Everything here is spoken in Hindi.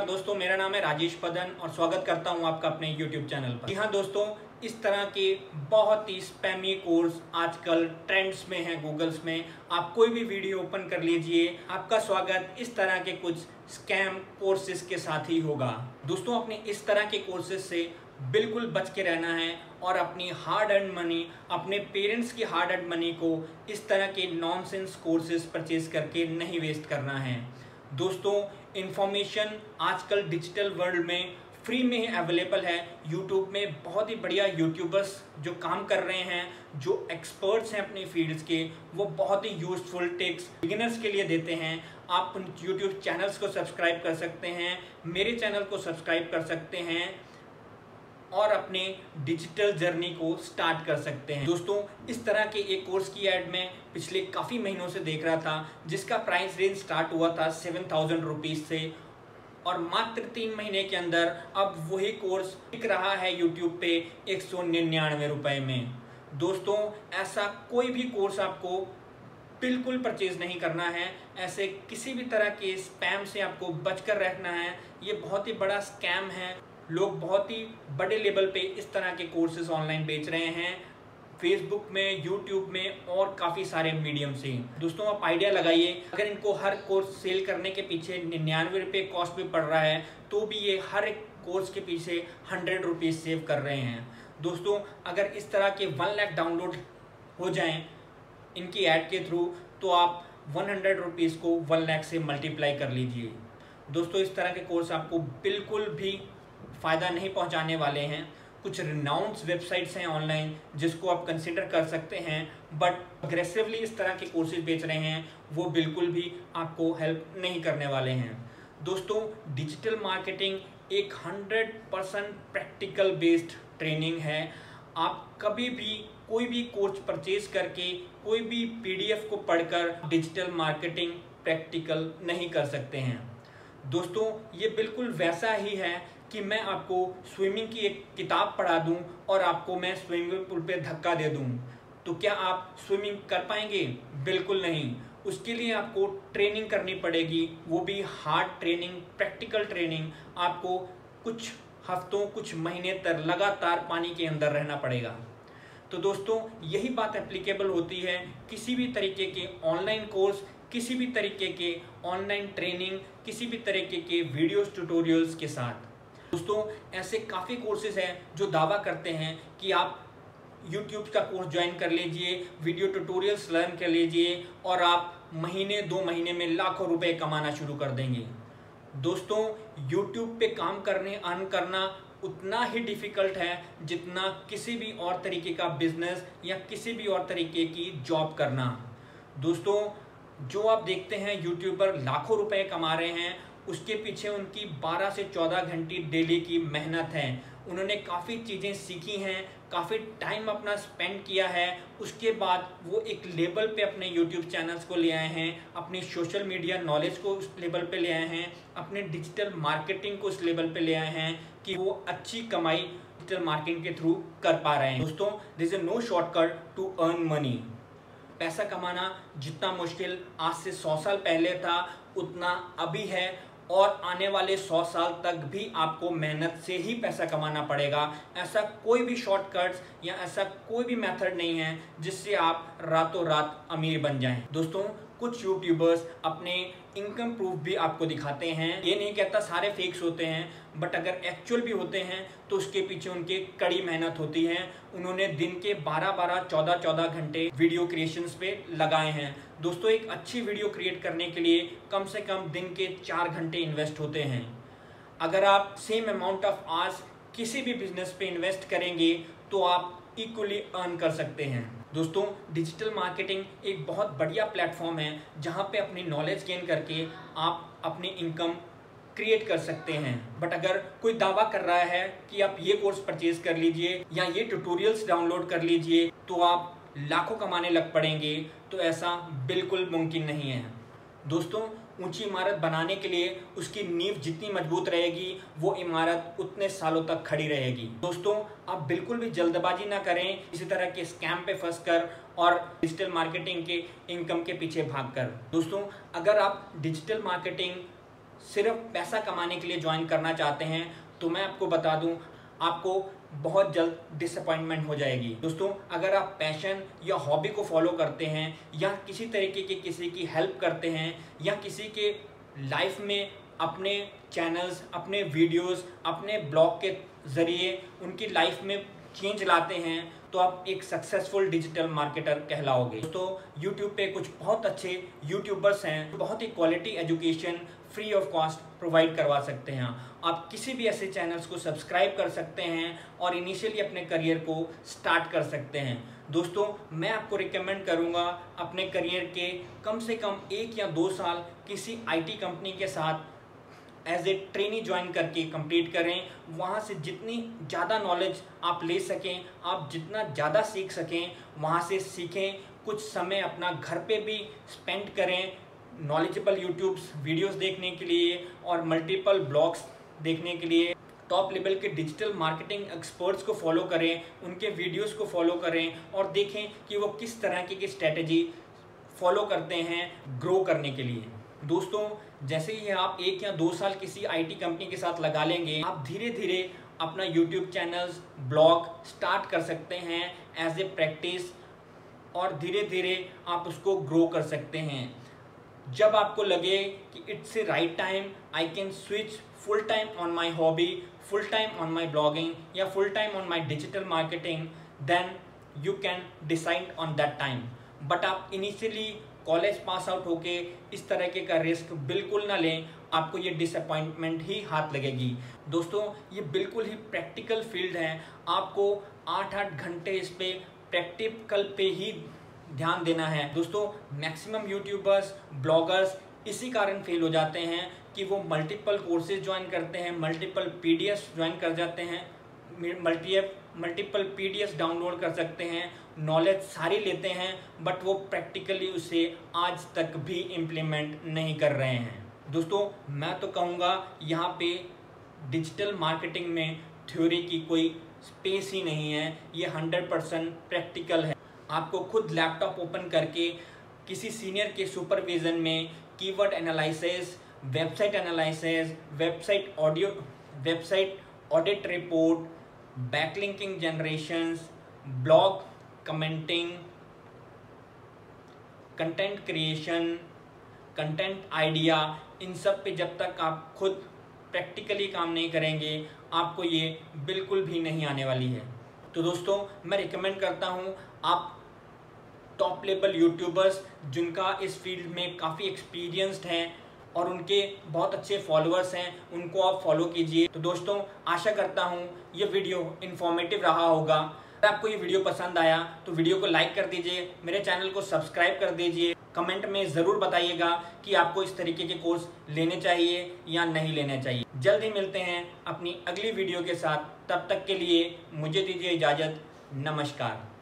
नमस्कार दोस्तों, मेरा नाम है राजेश पदन और स्वागत करता हूं आपका अपने YouTube चैनल पर। जी हाँ दोस्तों, इस तरह के बहुत ही स्पैमी कोर्स आजकल ट्रेंड्स में हैं गूगल्स में। आप कोई भी वीडियो ओपन कर लीजिए, आपका स्वागत इस तरह के कुछ स्कैम कोर्सेज के साथ ही होगा। दोस्तों, अपने इस तरह के कोर्सेज से बिल्कुल बच के रहना है और अपनी हार्ड अर्न मनी, अपने पेरेंट्स की हार्ड अर्न मनी को इस तरह के नॉनसेंस कोर्सेज परचेज करके नहीं वेस्ट करना है। दोस्तों, इंफॉर्मेशन आजकल डिजिटल वर्ल्ड में फ्री में ही अवेलेबल है। यूट्यूब में बहुत ही बढ़िया यूट्यूबर्स जो काम कर रहे हैं, जो एक्सपर्ट्स हैं अपनी फील्ड्स के, वो बहुत ही यूजफुल टिप्स बिगिनर्स के लिए देते हैं। आप उन यूट्यूब चैनल्स को सब्सक्राइब कर सकते हैं, मेरे चैनल को सब्सक्राइब कर सकते हैं और अपने डिजिटल जर्नी को स्टार्ट कर सकते हैं। दोस्तों, इस तरह के एक कोर्स की ऐड में पिछले काफ़ी महीनों से देख रहा था, जिसका प्राइस रेंज स्टार्ट हुआ था 7,000 रुपीज़ से और मात्र 3 महीने के अंदर अब वही कोर्स बिक रहा है यूट्यूब पे 199 रुपये में। दोस्तों, ऐसा कोई भी कोर्स आपको बिल्कुल परचेज नहीं करना है। ऐसे किसी भी तरह के स्पैम से आपको बचकर रखना है। ये बहुत ही बड़ा स्कैम है। लोग बहुत ही बड़े लेवल पे इस तरह के कोर्सेज ऑनलाइन बेच रहे हैं, फेसबुक में, यूट्यूब में और काफ़ी सारे मीडियम से। दोस्तों, आप आइडिया लगाइए, अगर इनको हर कोर्स सेल करने के पीछे 99 रुपये कॉस्ट भी पड़ रहा है, तो भी ये हर एक कोर्स के पीछे 100 रुपीज़ सेव कर रहे हैं। दोस्तों, अगर इस तरह के 1 लाख डाउनलोड हो जाएं इनकी ऐड के थ्रू, तो आप 100 रुपीज़ को 1 लाख से मल्टीप्लाई कर लीजिए। दोस्तों, इस तरह के कोर्स आपको बिल्कुल भी फ़ायदा नहीं पहुंचाने वाले हैं। कुछ रिनाउंस वेबसाइट्स हैं ऑनलाइन जिसको आप कंसिडर कर सकते हैं, बट अग्रेसिवली इस तरह के कोर्सेज बेच रहे हैं, वो बिल्कुल भी आपको हेल्प नहीं करने वाले हैं। दोस्तों, डिजिटल मार्केटिंग एक 100% प्रैक्टिकल बेस्ड ट्रेनिंग है। आप कभी भी कोई भी कोर्स परचेज करके, कोई भी PDF को पढ़कर डिजिटल मार्केटिंग प्रैक्टिकल नहीं कर सकते हैं। दोस्तों, ये बिल्कुल वैसा ही है कि मैं आपको स्विमिंग की एक किताब पढ़ा दूं और आपको मैं स्विमिंग पूल पे धक्का दे दूं, तो क्या आप स्विमिंग कर पाएंगे? बिल्कुल नहीं। उसके लिए आपको ट्रेनिंग करनी पड़ेगी, वो भी हार्ड ट्रेनिंग, प्रैक्टिकल ट्रेनिंग। आपको कुछ हफ्तों, कुछ महीने तक लगातार पानी के अंदर रहना पड़ेगा। तो दोस्तों, यही बात एप्लीकेबल होती है किसी भी तरीके के ऑनलाइन कोर्स, किसी भी तरीके के ऑनलाइन ट्रेनिंग, किसी भी तरीके के वीडियोस ट्यूटोरियल्स के साथ। दोस्तों, ऐसे काफ़ी कोर्सेज हैं जो दावा करते हैं कि आप YouTube का कोर्स ज्वाइन कर लीजिए, वीडियो ट्यूटोरियल्स लर्न कर लीजिए और आप महीने 2 महीने में लाखों रुपए कमाना शुरू कर देंगे। दोस्तों, YouTube पे काम करने, अर्न करना उतना ही डिफ़िकल्ट है जितना किसी भी और तरीके का बिजनेस या किसी भी और तरीके की जॉब करना। दोस्तों, जो आप देखते हैं यूट्यूबर लाखों रुपए कमा रहे हैं, उसके पीछे उनकी 12 से 14 घंटे डेली की मेहनत है। उन्होंने काफ़ी चीज़ें सीखी हैं, काफ़ी टाइम अपना स्पेंड किया है। उसके बाद वो एक लेवल पे अपने यूट्यूब चैनल्स को ले आए हैं, अपनी सोशल मीडिया नॉलेज को उस लेवल पे ले आए हैं, अपने डिजिटल मार्केटिंग को उस लेवल पे ले आए हैं कि वो अच्छी कमाई डिजिटल मार्केटिंग के थ्रू कर पा रहे हैं। दोस्तों, there is no shortcut to earn money. पैसा कमाना जितना मुश्किल आज से 100 साल पहले था, उतना अभी है और आने वाले 100 साल तक भी आपको मेहनत से ही पैसा कमाना पड़ेगा। ऐसा कोई भी शॉर्टकट्स या ऐसा कोई भी मेथड नहीं है जिससे आप रातों रात अमीर बन जाएं। दोस्तों, कुछ यूट्यूबर्स अपने इनकम प्रूफ भी आपको दिखाते हैं। ये नहीं कहता सारे फेक्स होते हैं, बट अगर एक्चुअल भी होते हैं तो उसके पीछे उनकी कड़ी मेहनत होती है। उन्होंने दिन के 12-12, 14-14 घंटे वीडियो क्रिएशंस पे लगाए हैं। दोस्तों, एक अच्छी वीडियो क्रिएट करने के लिए कम से कम दिन के 4 घंटे इन्वेस्ट होते हैं। अगर आप सेम अमाउंट ऑफ आवर्स किसी भी बिजनेस पे इन्वेस्ट करेंगे तो आप इक्वली अर्न कर सकते हैं। दोस्तों, डिजिटल मार्केटिंग एक बहुत बढ़िया प्लेटफॉर्म है जहां पे अपनी नॉलेज गेन करके आप अपनी इनकम क्रिएट कर सकते हैं। बट अगर कोई दावा कर रहा है कि आप ये कोर्स परचेज कर लीजिए या ये ट्यूटोरियल्स डाउनलोड कर लीजिए तो आप लाखों कमाने लग पड़ेंगे, तो ऐसा बिल्कुल मुमकिन नहीं है। दोस्तों, ऊंची इमारत बनाने के लिए उसकी नींव जितनी मजबूत रहेगी, वो इमारत उतने सालों तक खड़ी रहेगी। दोस्तों, आप बिल्कुल भी जल्दबाजी ना करें इसी तरह के स्कैम पे फंसकर और डिजिटल मार्केटिंग के इनकम के पीछे भागकर। दोस्तों, अगर आप डिजिटल मार्केटिंग सिर्फ पैसा कमाने के लिए ज्वाइन करना चाहते हैं तो मैं आपको बता दूं, आपको बहुत जल्द डिसअपॉइंटमेंट हो जाएगी। दोस्तों, अगर आप पैशन या हॉबी को फॉलो करते हैं या किसी तरीके की किसी की हेल्प करते हैं या किसी के लाइफ में अपने चैनल्स, अपने वीडियोस, अपने ब्लॉग के ज़रिए उनकी लाइफ में चेंज लाते हैं तो आप एक सक्सेसफुल डिजिटल मार्केटर कहलाओगे। दोस्तों, यूट्यूब पे कुछ बहुत अच्छे यूट्यूबर्स हैं जो बहुत ही quality education free of cost provide करवा सकते हैं। आप किसी भी ऐसे चैनल्स को सब्सक्राइब कर सकते हैं और इनिशियली अपने करियर को स्टार्ट कर सकते हैं। दोस्तों, मैं आपको रिकमेंड करूंगा अपने करियर के कम से कम 1 या 2 साल किसी IT कंपनी के साथ एज ए ट्रेनी ज्वाइन करके कंप्लीट करें। वहाँ से जितनी ज़्यादा नॉलेज आप ले सकें, आप जितना ज़्यादा सीख सकें वहाँ से सीखें। कुछ समय अपना घर पे भी स्पेंड करें नॉलेजेबल यूट्यूब्स वीडियोस देखने के लिए और मल्टीपल ब्लॉग्स देखने के लिए। टॉप लेवल के डिजिटल मार्केटिंग एक्सपर्ट्स को फॉलो करें, उनके वीडियोस को फॉलो करें और देखें कि वो किस तरह की स्ट्रेटजी फॉलो करते हैं ग्रो करने के लिए। दोस्तों, जैसे ही आप 1 या 2 साल किसी IT कंपनी के साथ लगा लेंगे, आप धीरे धीरे अपना यूट्यूब चैनल्स, ब्लॉग स्टार्ट कर सकते हैं एज ए प्रैक्टिस और धीरे धीरे आप उसको ग्रो कर सकते हैं। जब आपको लगे कि it's a right time, I can switch full time on my hobby, full time on my blogging या full time on my digital marketing, then you can decide on that time. But आप इनिशियली कॉलेज पास आउट होके इस तरह का रिस्क बिल्कुल ना लें, आपको ये डिसअपॉइंटमेंट ही हाथ लगेगी। दोस्तों, ये बिल्कुल ही प्रैक्टिकल फील्ड है, आपको 8-8 घंटे इस पे प्रैक्टिकल पे ही ध्यान देना है। दोस्तों, मैक्सिमम यूट्यूबर्स, ब्लॉगर्स इसी कारण फेल हो जाते हैं कि वो मल्टीपल कोर्सेज ज्वाइन करते हैं, मल्टीपल PDFs ज्वाइन कर जाते हैं, मल्टीपल PDFs डाउनलोड कर सकते हैं, नॉलेज सारी लेते हैं, बट वो प्रैक्टिकली उसे आज तक भी इम्प्लीमेंट नहीं कर रहे हैं। दोस्तों, मैं तो कहूँगा यहाँ पे डिजिटल मार्केटिंग में थ्योरी की कोई स्पेस ही नहीं है, ये 100% प्रैक्टिकल है। आपको खुद लैपटॉप ओपन करके किसी सीनियर के सुपरविजन में keyword analysis, website analysis, website audit report, backlinking generations, blog commenting, content creation, content idea, इन सब पे जब तक आप खुद प्रैक्टिकली काम नहीं करेंगे आपको ये बिल्कुल भी नहीं आने वाली है। तो दोस्तों, मैं रिकमेंड करता हूँ आप टॉप लेवल यूट्यूबर्स जिनका इस फील्ड में काफ़ी एक्सपीरियंस्ड हैं और उनके बहुत अच्छे फॉलोअर्स हैं, उनको आप फॉलो कीजिए। तो दोस्तों, आशा करता हूँ ये वीडियो इन्फॉर्मेटिव रहा होगा। अगर आपको ये वीडियो पसंद आया तो वीडियो को लाइक कर दीजिए, मेरे चैनल को सब्सक्राइब कर दीजिए। कमेंट में ज़रूर बताइएगा कि आपको इस तरीके के कोर्स लेने चाहिए या नहीं लेने चाहिए। जल्द ही मिलते हैं अपनी अगली वीडियो के साथ, तब तक के लिए मुझे दीजिए इजाज़त। नमस्कार।